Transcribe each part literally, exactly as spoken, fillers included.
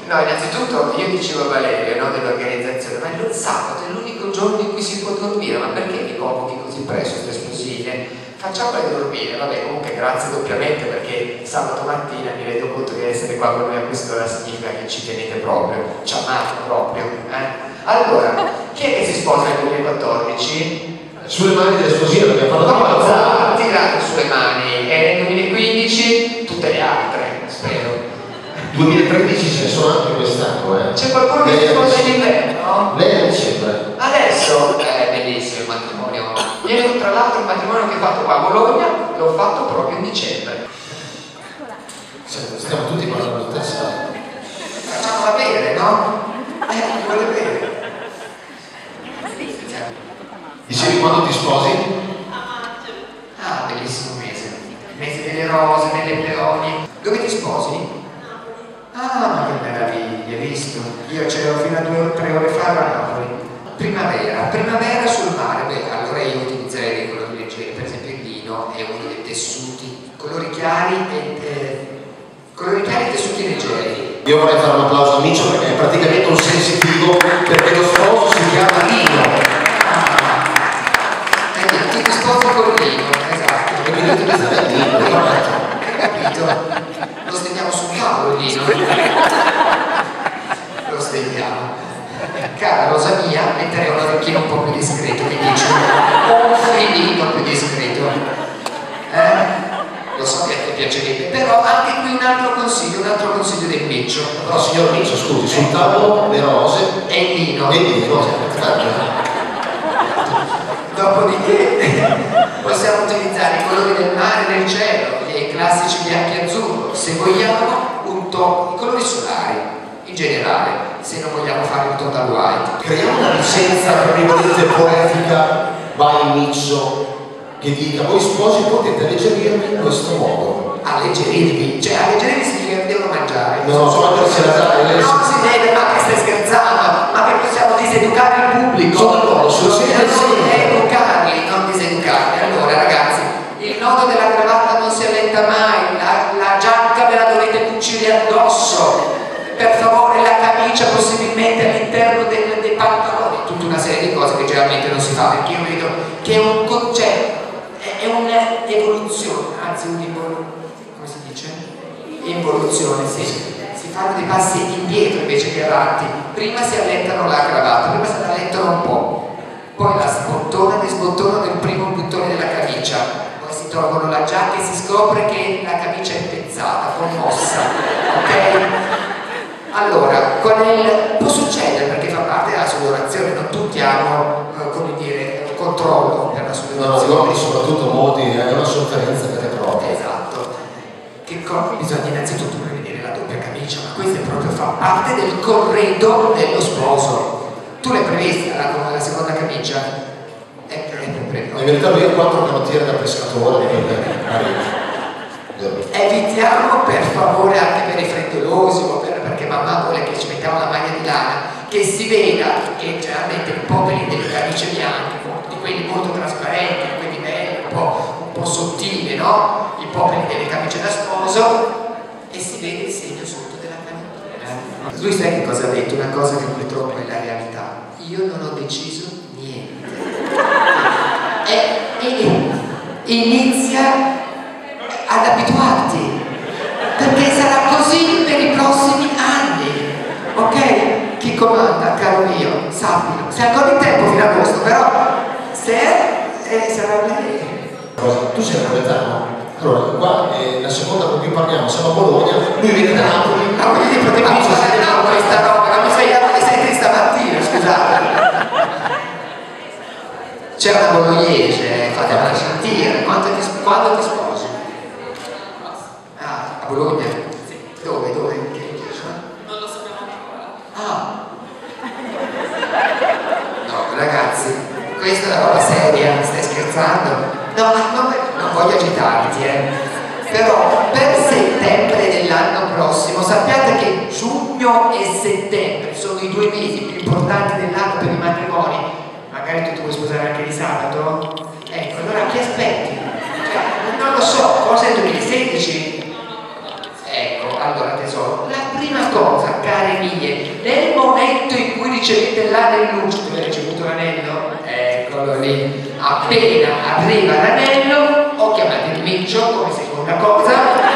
No, innanzitutto io dicevo a Valerio, no, dell'organizzazione, ma il sabato è l'unico giorno in cui si può dormire, ma perché mi convochi così presto queste sposine? Facciamole dormire, vabbè, comunque grazie doppiamente perché sabato mattina mi rendo conto che essere qua con noi a quest'ora significa che ci tenete proprio, ci amate proprio, eh? Allora, chi è che si sposa nel duemilaquattordici? Sulle mani delle sposine, perché fanno no, no, tirate sulle mani, e nel duemilaquindici tutte le altre, spero. duemilatredici ce ne sono anche quest'anno, eh. C'è qualcuno che si sposa in inverno? Lei è a dicembre. Adesso è bellissimo il matrimonio. Io tra l'altro il matrimonio che ho fatto qua a Bologna l'ho fatto proprio in dicembre. Stiamo tutti parlando di testa. Facciamo da bere, no? Eh, vuole bere. Dicevi quando ti sposi? Ah, bellissimo mese. Il mese delle rose, delle peoni. Dove ti sposi? Ah, ma che meraviglia, hai visto? Io c'ero fino a due o tre ore fa a Napoli. Primavera, primavera sul mare. Beh, allora io utilizzerei dei colori leggeri, per esempio il lino è uno dei tessuti, colori chiari e eh, colori chiari e tessuti leggeri. Io vorrei fare un applauso a Micio perché è praticamente un sensitivo, perché lo sposo si chiama Lino. Eh, tu ti sposi con lino, esatto. E quindi utilizzare il lino, corretto. Hai capito? Lo stendiamo sul cavolo il lino. Lo stendiamo. Cara rosa mia, metterei un orecchino un po' più discreto, che dice un filino più discreto. Eh? Lo so che a te piacerebbe, però anche qui un altro consiglio, un altro consiglio del Miccio. Però signor Miccio, scusi, sul tavolo le rose e il lino. E il lino, dopodiché possiamo utilizzare i colori del mare e del cielo, i classici bianchi e azzurro, se vogliamo un tocco, i colori solari in generale, se non vogliamo fare un total white. Creiamo una licenza praticamente poetica by Miccio che dica: voi sposi potete alleggerirvi in questo modo. Alleggerirvi? Cioè alleggerirvi significa che devono mangiare. No, no, solo per scherzare. Non si deve, ma che stai scherzando? Ma che possiamo diseducare il pubblico? Sono loro, sono educarli, non diseducarli. Allora ragazzi, il nodo della cravatta non si allenta mai, la, la giacca ve la dovete cucire addosso. Per favore, la camicia possibilmente all'interno dei, dei pantaloni, tutta una serie di cose che generalmente non si fa, perché io vedo che è un concetto, è un'evoluzione, anzi un'involuzione, come si dice? Involuzione, sì. Si fanno dei passi indietro invece che avanti. Prima si allentano la cravatta, prima se la allentano un po', poi la sbottonano e sbottonano il primo bottone della camicia, poi si tolgono la giacca e si scopre che la camicia è pezzata, commossa, ok? Allora, con il... può succedere perché fa parte della sudorazione, non tutti hanno, eh, come dire, un controllo per la sudorazione. No, no, soprattutto molti, è una sofferenza vera e propria. Esatto. Che cosa? Bisogna innanzitutto prevedere la doppia camicia, ma questo proprio fa parte del corredo dello sposo. Tu l'hai prevista la, la seconda camicia? È, è previsto. In verità lui ha quattro canottiere da pescatore, evitiamo per favore anche per i frettolosi o per, perché mamma vuole che ci mettiamo la maglia di lana, che si veda che generalmente i popoli delle camicie bianche, di quelli molto trasparenti, di quelli belli, un po', un po' sottili, no? I popoli delle camicie da sposo, e si vede il segno sotto della canottiera. Lui sai che cosa ha detto? Una cosa che purtroppo è la realtà. Io non ho deciso niente. E, e inizia ad abituarti, perché sarà così per i prossimi anni, ok? Chi comanda, caro mio, sappilo, sei ancora in tempo fino a agosto, però se eh, sarà lei. Tu sei napoletano? Allora, qua è la seconda con cui parliamo, siamo a Bologna, lui viene da Napoli. Ma quindi poteva fare no, questa roba, non mi svegliavo alle sette di stamattina, scusate. C'è una bolognese, fatemela sentire, quando ti, quando ti sposi? Ah, a Bologna? Sì. Dove, dove? Non lo sappiamo ancora. Ah. No, ragazzi, questa è una roba seria, stai scherzando? No, ma non, non voglio agitarti, eh. Però per settembre dell'anno prossimo sappiate che giugno e settembre sono i due mesi più importanti dell'anno per i matrimoni. Magari tu ti vuoi sposare anche di sabato? Ecco, allora chi aspetti? Cioè, non lo so, cosa è il duemilasedici? Ecco, allora tesoro, la prima cosa, care mie, nel momento in cui ricevete l'anelluccio, dove hai ricevuto l'anello? Eccolo lì, appena arriva l'anello, o chiamate il miccio come seconda cosa,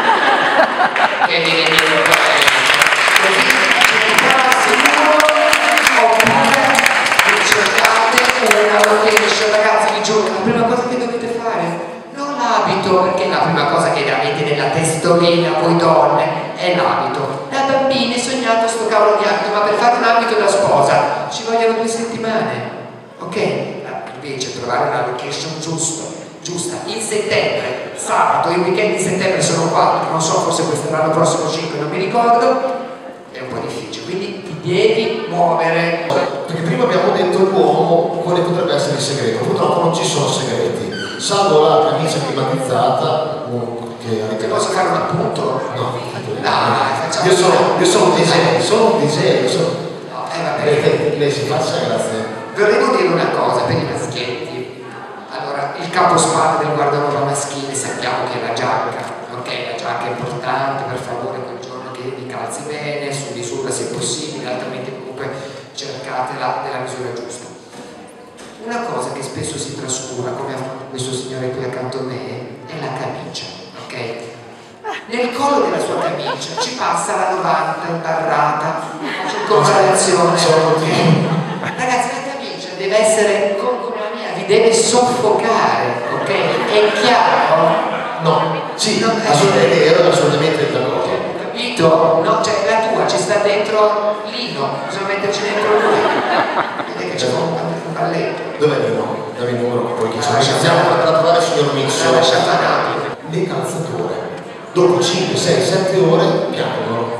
che viene dietro così cercate sicuro, oppure vi cercate una location. Ragazzi, vi giuro, la prima cosa che dovete fare, non l'abito, perché la prima cosa che avete nella testolina voi donne è l'abito. Da bambine sognate sto cavolo di abito, ma per fare un abito da sposa ci vogliono due settimane, ok? Invece trovare una location giusto, giusta in settembre, sabato, i weekend di settembre sono quattro, non so, forse questo l'anno prossimo cinque, non mi ricordo, è un po' difficile, quindi ti devi muovere. Perché prima abbiamo detto l'uomo quale potrebbe essere il segreto, purtroppo non ci sono segreti, salvo la camicia climatizzata che avete. Posso fare un appunto? No, dai, facciamo. Io sono, io sono un disegno, sono un disegno, sono. No, eh vabbè. Lei si faccia, grazie. Volevo dire una cosa per i maschietti. Allora, il capospalla del guardaroba maschile sappiamo che è la giacca, ok? La giacca è importante, per favore, quel giorno che vi calzi bene, su misura se possibile, altrimenti comunque cercate la, della misura giusta. Una cosa che spesso si trascura, come ha fatto questo signore qui accanto a me, è la camicia, ok? Nel collo della sua camicia ci passa la novanta imbarrata, in comparazione. Ragazzi, la camicia deve essere come la mia, vi deve soffocare, ok? È chiaro? No, sì, no, assolutamente, ero assolutamente d'accordo. Capito? No, cioè la tua ci sta dentro Lino, bisogna metterci dentro lui. Vedete che c'è un balletto. Dov'è Lino? Dammi il numero poi che ci lasciamo per trovare il signor Mixo. L'ha lasciata a Napoli. Le calzature, dopo cinque, sei, sette ore piangono.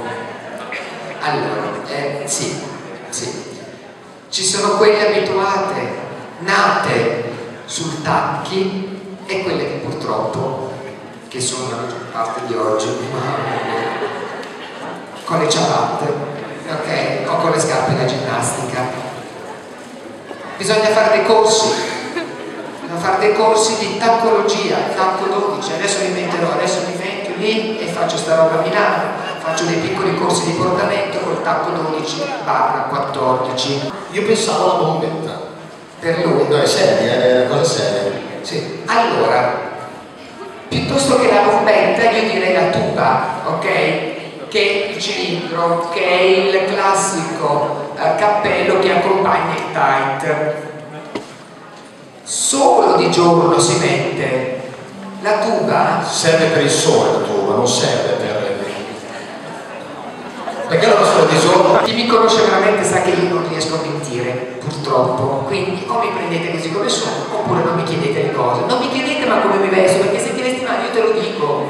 Allora, eh, sì, sì. Ci sono quelle abituate, nate sul tacchi e quelle che purtroppo, che sono la maggior parte di oggi, con le ciabatte, ok? O con le scarpe da ginnastica. Bisogna fare dei corsi, bisogna fare dei corsi di taccologia, tacco dodici, adesso mi metterò, adesso mi metto lì e faccio sta roba a Milano, faccio dei piccoli corsi di portamento col tacco dodici barra quattordici. Io pensavo alla bombetta. Per lui. No, è seria, è una cosa seria. Sì. Allora, piuttosto che la bombetta io direi la tuba, ok? Che è il cilindro, che è il classico eh, cappello che accompagna il tight. Solo di giorno si mette. La tuba serve per il sole, la tuba, non serve per... Perché la nostra di giorno? Chi mi conosce veramente sa che io non riesco a mentire, purtroppo. Quindi o mi prendete così come sono, oppure non mi chiedete le cose. Non mi chiedete ma come mi vesto, perché se ti vesti male io te lo dico.